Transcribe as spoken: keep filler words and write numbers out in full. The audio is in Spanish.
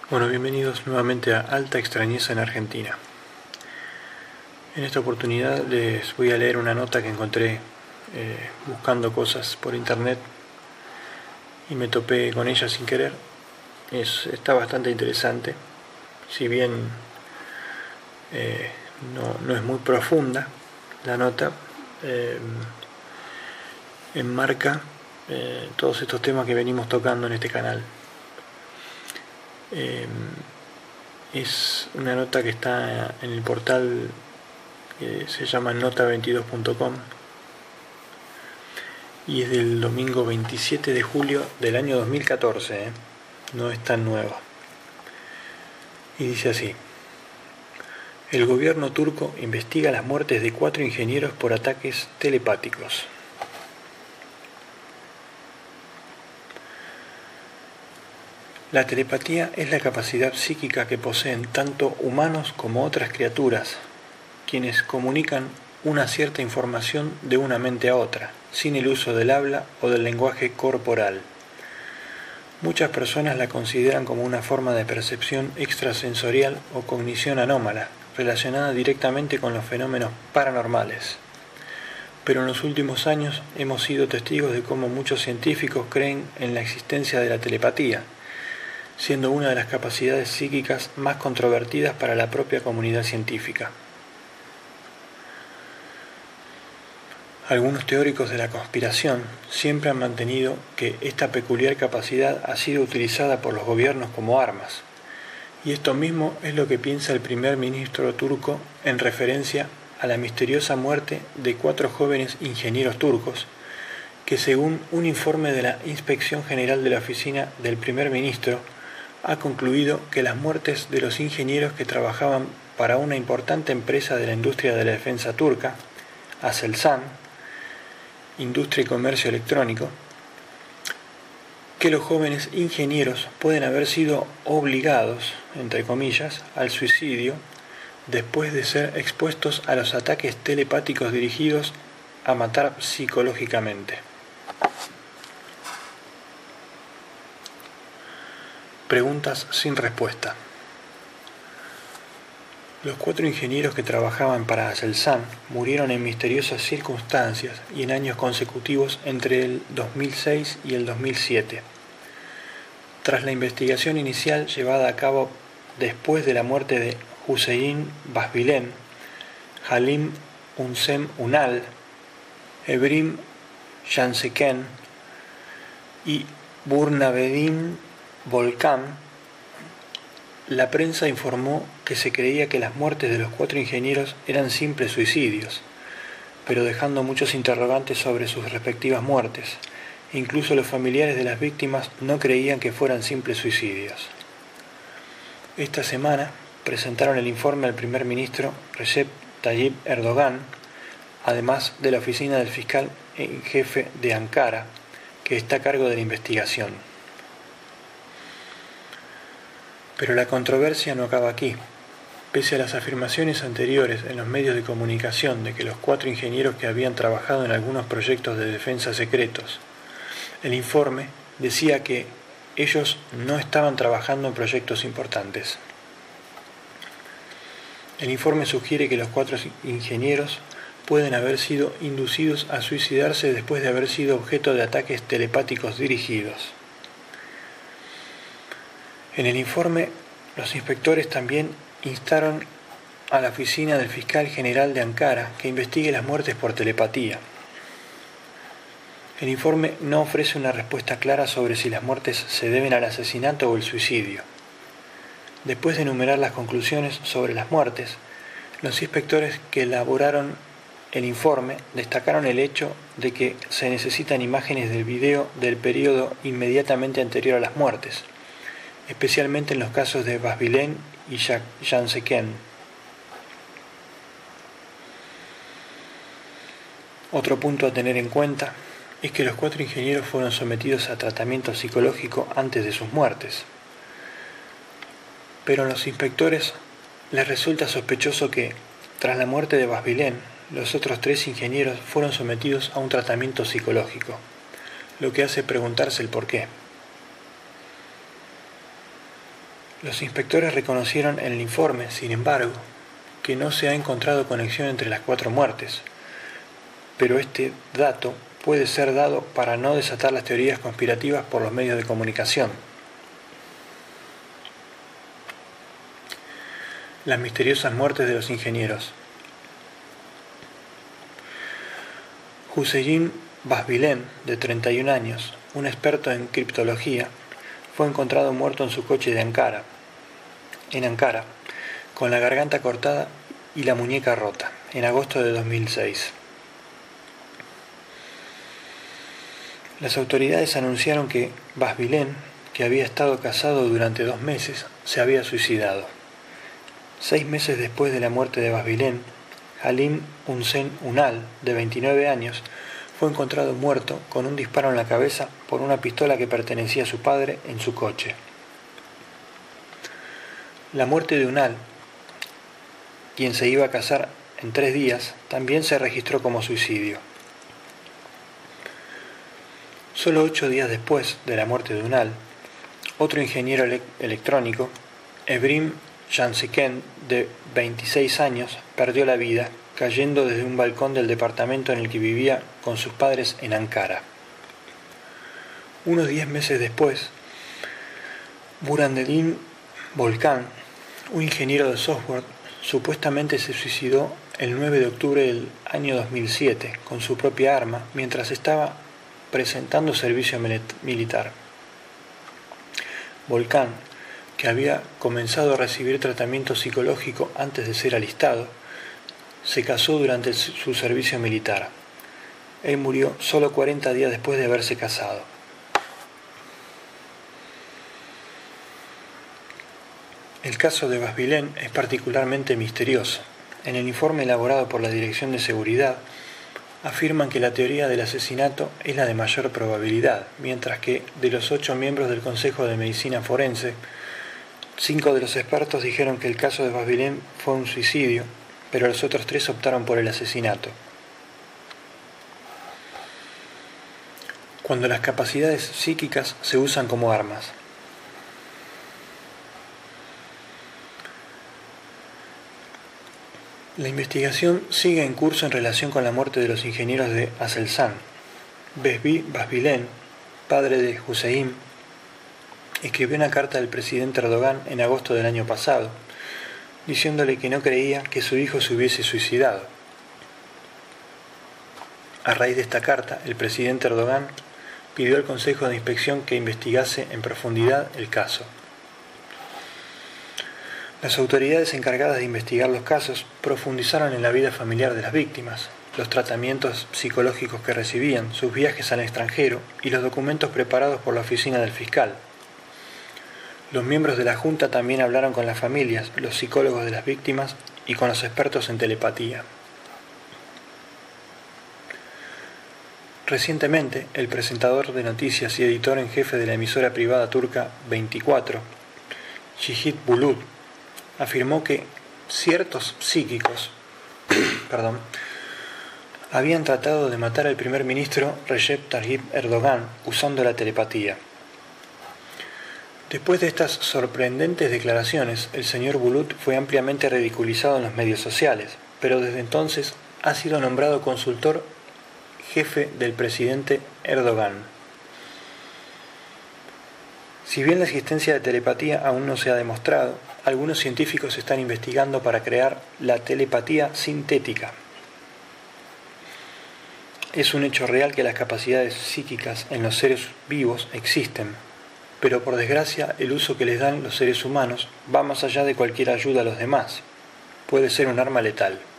Bueno, bienvenidos nuevamente a Alta Extrañeza en Argentina. En esta oportunidad les voy a leer una nota que encontré eh, buscando cosas por internet y me topé con ella sin querer. Es, está bastante interesante, si bien eh, no, no es muy profunda la nota, eh, enmarca eh, todos estos temas que venimos tocando en este canal. Eh, es una nota que está en el portal que se llama nota veintidós punto com y es del domingo veintisiete de julio del año dos mil catorce, ¿eh? No es tan nueva. Y dice así: el gobierno turco investiga las muertes de cuatro ingenieros por ataques telepáticos. La telepatía es la capacidad psíquica que poseen tanto humanos como otras criaturas, quienes comunican una cierta información de una mente a otra, sin el uso del habla o del lenguaje corporal. Muchas personas la consideran como una forma de percepción extrasensorial o cognición anómala, relacionada directamente con los fenómenos paranormales. Pero en los últimos años hemos sido testigos de cómo muchos científicos creen en la existencia de la telepatía, siendo una de las capacidades psíquicas más controvertidas para la propia comunidad científica. Algunos teóricos de la conspiración siempre han mantenido que esta peculiar capacidad ha sido utilizada por los gobiernos como armas, y esto mismo es lo que piensa el primer ministro turco en referencia a la misteriosa muerte de cuatro jóvenes ingenieros turcos, que según un informe de la Inspección General de la Oficina del Primer Ministro, ha concluido que las muertes de los ingenieros que trabajaban para una importante empresa de la industria de la defensa turca, Aselsan, Industria y Comercio Electrónico, que los jóvenes ingenieros pueden haber sido obligados, entre comillas, al suicidio después de ser expuestos a los ataques telepáticos dirigidos a matar psicológicamente. Preguntas sin respuesta. Los cuatro ingenieros que trabajaban para Aselsan murieron en misteriosas circunstancias y en años consecutivos entre el dos mil seis y el dos mil siete. Tras la investigación inicial llevada a cabo después de la muerte de Hüseyin Basbilén, Halim Unsem Unal, Evrim Janseken y Burnavedin Volkan, la prensa informó que se creía que las muertes de los cuatro ingenieros eran simples suicidios, pero dejando muchos interrogantes sobre sus respectivas muertes. Incluso los familiares de las víctimas no creían que fueran simples suicidios. Esta semana presentaron el informe al primer ministro Recep Tayyip Erdogan, además de la oficina del fiscal en jefe de Ankara, que está a cargo de la investigación. Pero la controversia no acaba aquí. Pese a las afirmaciones anteriores en los medios de comunicación de que los cuatro ingenieros que habían trabajado en algunos proyectos de defensa secretos, el informe decía que ellos no estaban trabajando en proyectos importantes. El informe sugiere que los cuatro ingenieros pueden haber sido inducidos a suicidarse después de haber sido objeto de ataques telepáticos dirigidos. En el informe, los inspectores también instaron a la oficina del fiscal general de Ankara que investigue las muertes por telepatía. El informe no ofrece una respuesta clara sobre si las muertes se deben al asesinato o el suicidio. Después de enumerar las conclusiones sobre las muertes, los inspectores que elaboraron el informe destacaron el hecho de que se necesitan imágenes del video del periodo inmediatamente anterior a las muertes, especialmente en los casos de Basbilén y Janseken. Otro punto a tener en cuenta es que los cuatro ingenieros fueron sometidos a tratamiento psicológico antes de sus muertes. Pero a los inspectores les resulta sospechoso que, tras la muerte de Basbilén, los otros tres ingenieros fueron sometidos a un tratamiento psicológico, lo que hace preguntarse el porqué. Los inspectores reconocieron en el informe, sin embargo, que no se ha encontrado conexión entre las cuatro muertes, pero este dato puede ser dado para no desatar las teorías conspirativas por los medios de comunicación. Las misteriosas muertes de los ingenieros. Hüseyin Basbilén, de treinta y un años, un experto en criptología, fue encontrado muerto en su coche de Ankara, en Ankara, con la garganta cortada y la muñeca rota, en agosto de dos mil seis. Las autoridades anunciaron que Basbilén, que había estado casado durante dos meses, se había suicidado. Seis meses después de la muerte de Basbilén, Halim Unsen Unal, de veintinueve años, fue encontrado muerto con un disparo en la cabeza por una pistola que pertenecía a su padre en su coche. La muerte de Unal, quien se iba a casar en tres días, también se registró como suicidio. Solo ocho días después de la muerte de Unal, otro ingeniero ele- electrónico, Evrim Jansiken, de veintiséis años, perdió la vida cayendo desde un balcón del departamento en el que vivía con sus padres en Ankara. Unos diez meses después, Burhanettin Volkan, un ingeniero de software, supuestamente se suicidó el nueve de octubre del año dos mil siete con su propia arma mientras estaba presentando servicio militar. Volkan, que había comenzado a recibir tratamiento psicológico antes de ser alistado, se casó durante su servicio militar. Él murió solo cuarenta días después de haberse casado. El caso de Basbilén es particularmente misterioso. En el informe elaborado por la Dirección de Seguridad, afirman que la teoría del asesinato es la de mayor probabilidad, mientras que de los ocho miembros del Consejo de Medicina Forense, cinco de los expertos dijeron que el caso de Basbilén fue un suicidio, pero los otros tres optaron por el asesinato. Cuando las capacidades psíquicas se usan como armas. La investigación sigue en curso en relación con la muerte de los ingenieros de Aselsan. Besbi Basbilén, padre de Hüseyin, escribió una carta al presidente Erdogan en agosto del año pasado, diciéndole que no creía que su hijo se hubiese suicidado. A raíz de esta carta, el presidente Erdogan pidió al Consejo de Inspección que investigase en profundidad el caso. Las autoridades encargadas de investigar los casos profundizaron en la vida familiar de las víctimas, los tratamientos psicológicos que recibían, sus viajes al extranjero y los documentos preparados por la oficina del fiscal. Los miembros de la Junta también hablaron con las familias, los psicólogos de las víctimas y con los expertos en telepatía. Recientemente, el presentador de noticias y editor en jefe de la emisora privada turca veinticuatro, Cihit Bulut, afirmó que ciertos psíquicos perdón, habían tratado de matar al primer ministro Recep Tayyip Erdogan usando la telepatía. Después de estas sorprendentes declaraciones, el señor Bulut fue ampliamente ridiculizado en los medios sociales, pero desde entonces ha sido nombrado consultor jefe del presidente Erdogan. Si bien la existencia de telepatía aún no se ha demostrado, algunos científicos están investigando para crear la telepatía sintética. Es un hecho real que las capacidades psíquicas en los seres vivos existen, pero por desgracia el uso que les dan los seres humanos va más allá de cualquier ayuda a los demás. Puede ser un arma letal.